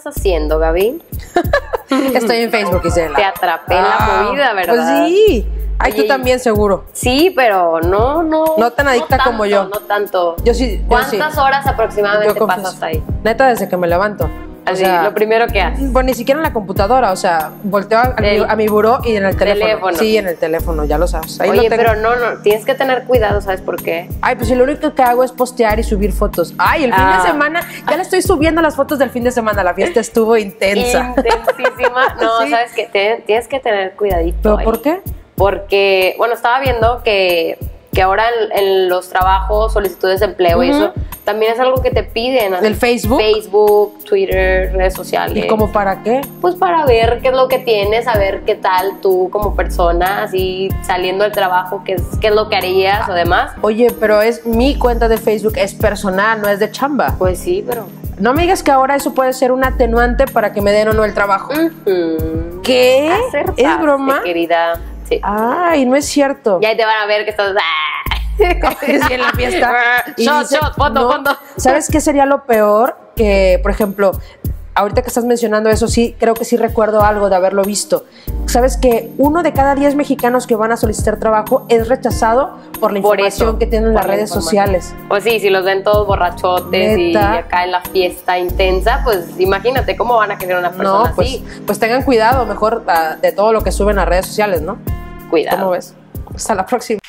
andas haciendo, Gaby? Estoy en Facebook, Isela. Te atrapé en la movida, ¿verdad? Pues sí. Ay, tú también, seguro. Sí, pero no. No tan adicta tanto, como yo. No tanto. Yo sí. ¿Cuántas horas aproximadamente Yo pasas ahí? Neta, desde que me levanto. Así, lo primero que haces. Pues ni siquiera en la computadora, o sea, volteo a mi buró y en el teléfono. Sí, en el teléfono, ya lo sabes. Ahí Oye, lo tengo. pero no, tienes que tener cuidado, ¿sabes por qué? Ay, pues lo único que hago es postear y subir fotos. Ay, el fin de semana, ya le estoy subiendo las fotos del fin de semana, la fiesta estuvo intensa. Intensísima. No, Sí. ¿sabes qué? Tienes que tener cuidadito. ¿Pero ahí. por qué? Porque, bueno, estaba viendo que ahora en los trabajos, solicitudes de empleo y eso, también es algo que te piden. ¿Del Facebook? Facebook, Twitter, redes sociales. ¿Y cómo para qué? Pues para ver qué es lo que tienes, saber qué tal tú como persona, así saliendo del trabajo, qué es lo que harías o demás. Oye, pero es mi cuenta de Facebook, es personal, no es de chamba. Pues sí, pero... No me digas que ahora eso puede ser un atenuante para que me den o no el trabajo. ¿Qué? Acertaste, ¿Es broma? querida. Sí. Ay, no es cierto. Y ahí te van a ver que estás... Sí, en la fiesta. Y Shot, dice, foto, no, foto. ¿Sabes qué sería lo peor? Que, por ejemplo, ahorita que estás mencionando eso, sí, creo que sí recuerdo algo de haberlo visto. ¿Sabes que 1 de cada 10 mexicanos que van a solicitar trabajo es rechazado por la información que tienen en las redes sociales? Pues sí, si los ven todos borrachotes y acá en la fiesta intensa, pues imagínate cómo van a querer una persona No, pues, así. pues tengan cuidado mejor de todo lo que suben a redes sociales, ¿no? Cuidado. ¿Cómo ves? Hasta la próxima.